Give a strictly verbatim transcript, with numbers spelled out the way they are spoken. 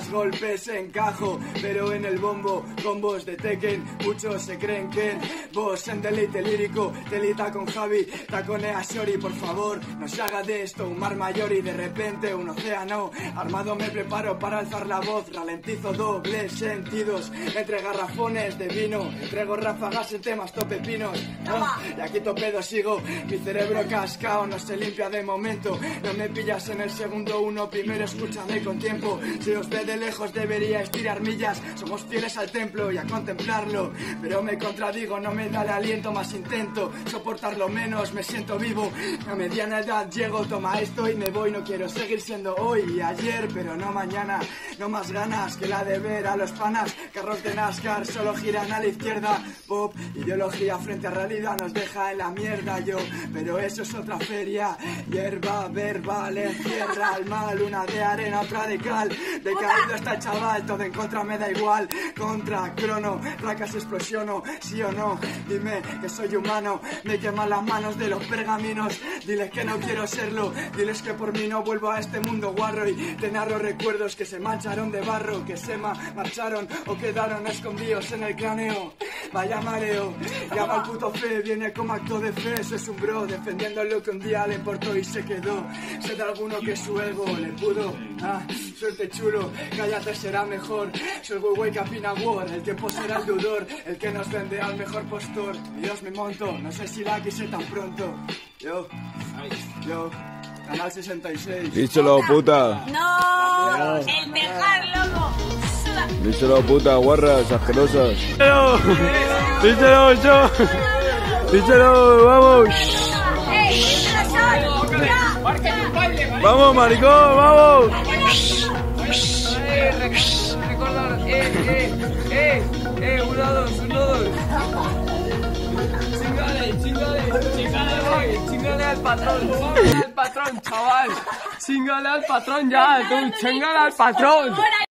más golpes encajo, pero en el bombo, combos de Tekken, muchos se creen que vos en deleite lírico, telita con Javi, taconea Shori, por favor, no se haga de esto un mar mayor y de repente un océano, armado me preparo para alzar la voz, ralentizo dobles sentidos, entre garrafones de vino, entrego ráfagas en temas topepinos, oh, y aquí topedo sigo, mi cerebro cascao no se limpia de momento, no me pillas en el segundo uno, primero escúchame con tiempo, si os ve de lejos deberíais tirar millas, somos fieles al templo y a contemplarlo, pero me contradigo, no me da el aliento, más intento soportarlo menos, me siento vivo, a mediana edad llego, toma esto y me voy, no quiero seguir siendo hoy y ayer, pero no mañana, no más ganas que la de ver a los panas, carros de NASCAR solo giran a la izquierda, pop, ideología frente a realidad nos deja en la mierda yo, pero eso es otra feria, hierba verbal encierra al mal, una de arena, otra de cal, decaído está el chaval, todo en contra me da igual, contra crono, placas explosiono, sí o no, dime que soy humano, me queman las manos de los pergaminos, diles que no quiero serlo, diles que por mí no vuelvo a este mundo guarro y te narro recuerdos que se mancharon de barro, que se ma marcharon o quedaron escondidos en el cráneo, vaya mareo, llama al puto fe, viene como acto de fe, ese es un bro, defendiendo lo que un día le importó y se quedó, sé de alguno que su ego le pudo, ah, suerte chulo, cállate será mejor, soy el güey que opina war, el tiempo será el deudor, el que nos vende al mejor postor, Dios me monto, no sé si la quise tan pronto, yo, yo, Canal sesenta y seis. Díselo, puta. No, el dejar, loco. Díselo, puta, guarras asquerosas. Díselo, díselo, yo. Díselo, vamos. Vamos, maricón, vamos. Recordar, eh, eh, eh, eh, uno, dos, uno, dos. Chingale, chingale, chingale, chingale al patrón, chingale al patrón, chaval. Chingale al patrón ya, tú, chingale al patrón.